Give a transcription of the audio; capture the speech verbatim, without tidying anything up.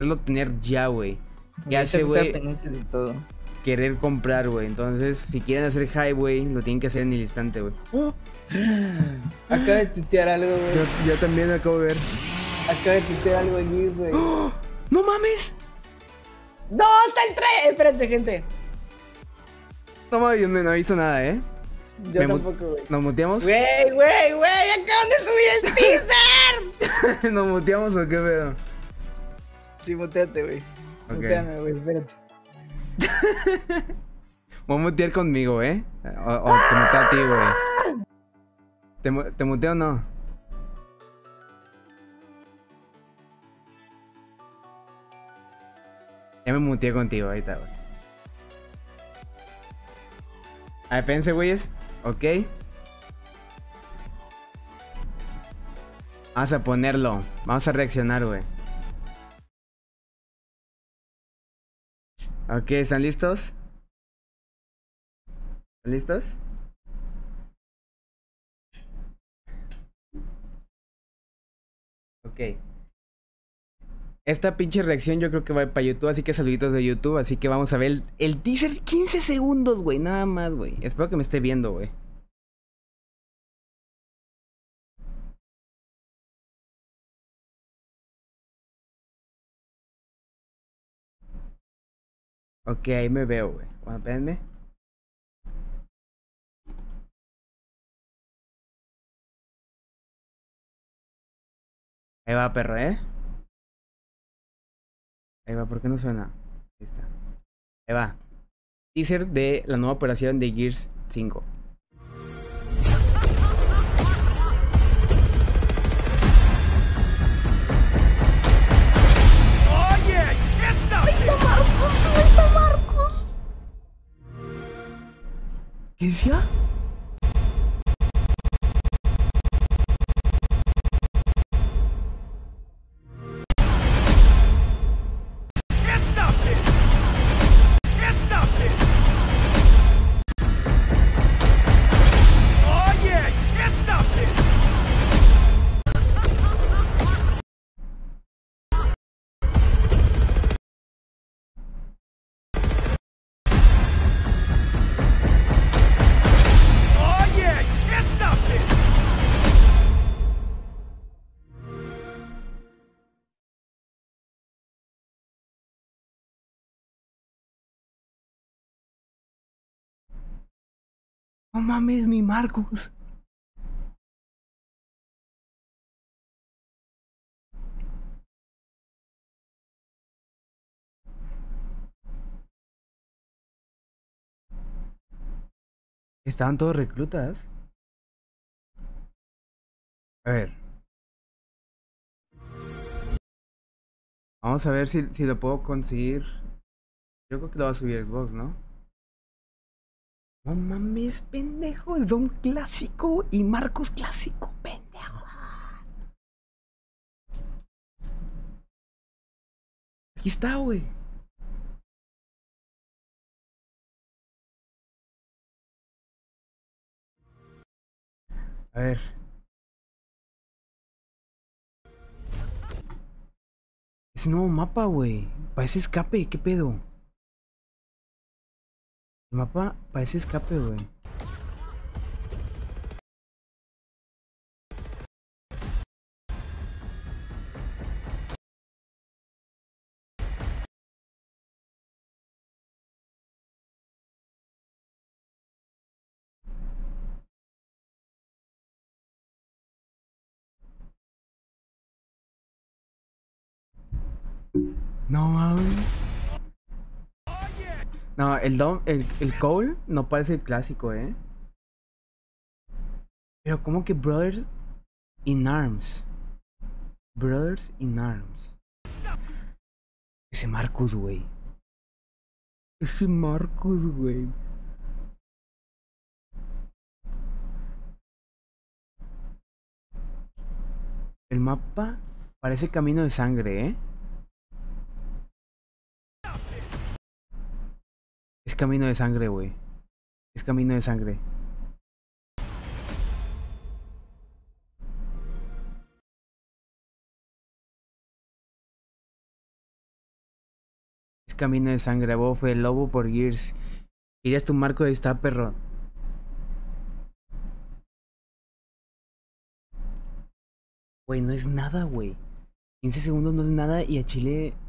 Hacerlo tener ya, güey. Y Ya ahorita sé, que estar güey, pendiente de todo. querer comprar, güey. Entonces, si quieren hacer high, güey, lo tienen que hacer en el instante, güey. ¡Oh! Acaba de tuitear algo, güey. Yo, yo también lo acabo de ver. Acaba de tuitear algo allí, güey. ¡Oh! ¡No mames! ¡No! ¡Está el tren! Espérate, gente. No mames, yo no, no hizo nada, ¿eh? Yo Me mu- tampoco, güey. ¿Nos muteamos? Güey, güey, güey. Acaban de subir el teaser. ¿Nos muteamos o qué pedo? Sí, muteate, güey. Ok. Muteame, güey. Espérate. Voy a mutear conmigo, ¿eh? O, o te muteo a ti, güey. ¿Te, mu- ¿Te muteo o no? Ya me muteé contigo, ahorita, güey. A ver, pense, güeyes. Ok. Vamos a ponerlo. Vamos a reaccionar, güey. Ok, ¿están listos? ¿Están listos? Ok. Esta pinche reacción yo creo que va para YouTube, así que saluditos de YouTube, así que vamos a ver el, el teaser quince segundos, güey, nada más, güey. Espero que me esté viendo, güey. Ok, ahí me veo, güey. Bueno, espérenme. Ahí va, perro, ¿eh? Ahí va, ¿por qué no suena? Ahí está. Ahí va. Teaser de la nueva operación de Gears cinco. ¿Qué decía? No mames, mi Marcus. Estaban todos reclutas. A ver. Vamos a ver si, si lo puedo conseguir. Yo creo que lo va a subir Xbox, ¿no? No mames, pendejo. El Dom clásico y Marcos clásico, pendejo. Aquí está, güey. A ver. Ese nuevo mapa, güey. Parece escape, ¿qué pedo? El mapa parece escape, güey. No mames. No, el Dom, el, el Cole no parece el clásico, ¿eh? Pero como que Brothers in Arms. Brothers in Arms. Ese Marcus, güey. Ese Marcus, güey. El mapa parece camino de sangre, ¿eh? Es camino de sangre, güey. Es camino de sangre. Camino de sangre, bofe, el lobo por Gears. Irías tu marco, ahí está, perro. Güey, no es nada, güey. quince segundos no es nada y a Chile